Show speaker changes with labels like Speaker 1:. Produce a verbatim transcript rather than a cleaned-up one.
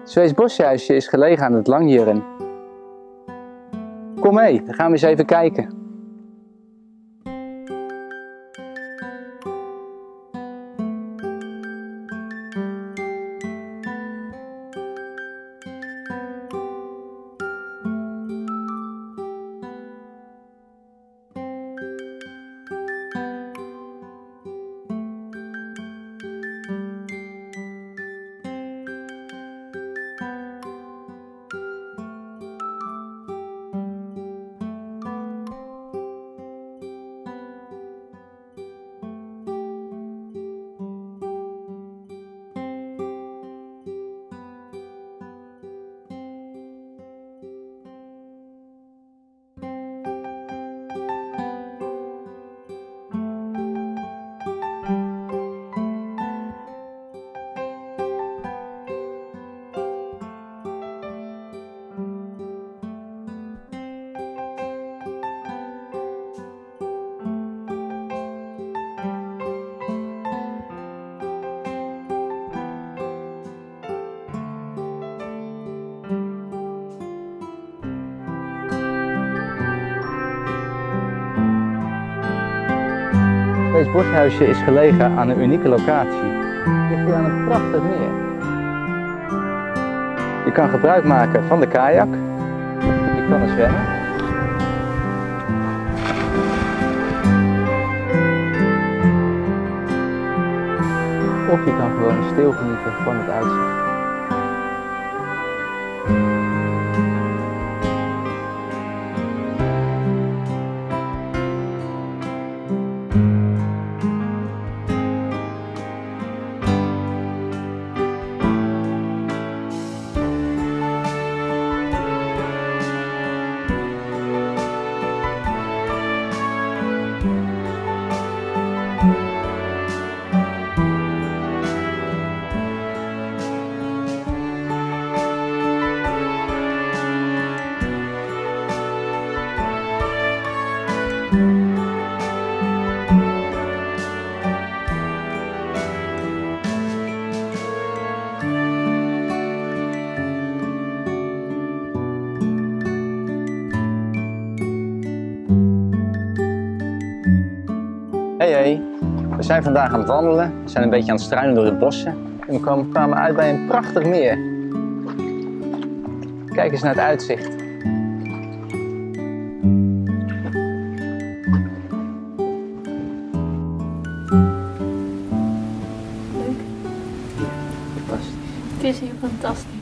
Speaker 1: Zweeds Boshuisje is gelegen aan het Langjurren. Kom mee, dan gaan we eens even kijken. Zweeds Boshuisje is gelegen aan een unieke locatie. Het ligt hier aan een prachtig meer. Je kan gebruik maken van de kajak. Je kan er zwemmen. Of je kan gewoon stil genieten van het uitzicht. Hey hey, we zijn vandaag aan het wandelen. We zijn een beetje aan het struinen door de bossen. En we komen, kwamen uit bij een prachtig meer. Kijk eens naar het uitzicht.
Speaker 2: Leuk.
Speaker 1: Fantastisch.
Speaker 2: Het is hier fantastisch.